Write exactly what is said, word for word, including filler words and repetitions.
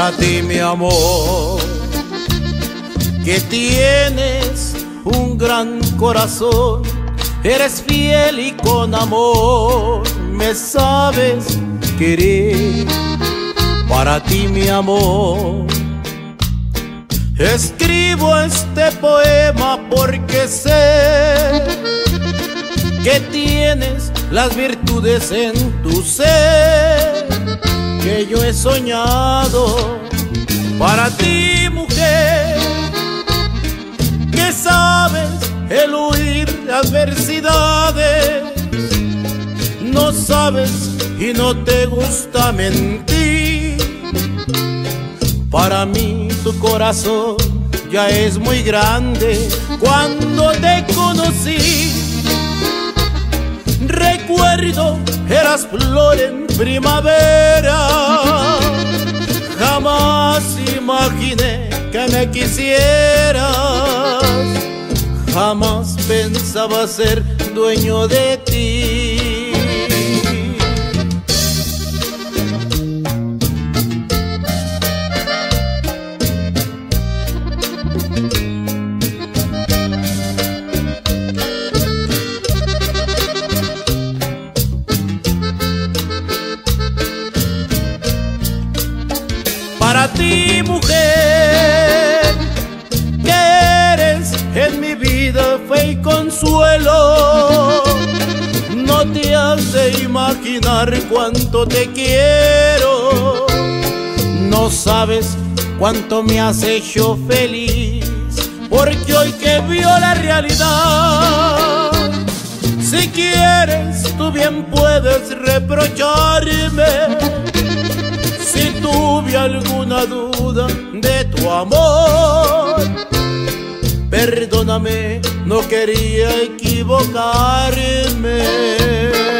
para ti, mi amor, que tienes un gran corazón, eres fiel y con amor me sabes querer. Para ti, mi amor, escribo este poema porque sé que tienes las virtudes en tu ser que yo he soñado. Para ti, mujer, que sabes eludir adversidades, no sabes y no te gusta mentir. Para mí tu corazón ya es muy grande. Cuando te conocí, recuerdo, eras flor en primavera. Jamás imaginé que me quisieras, jamás pensaba ser dueño de ti. Para ti, mujer, que eres en mi vida fe y consuelo, no te has de imaginar cuánto te quiero. No sabes cuánto me has hecho feliz, porque hoy que vio la realidad, si quieres tú bien puedes reprocharme si tuve alguna duda de tu amor. Perdóname, no quería equivocarme.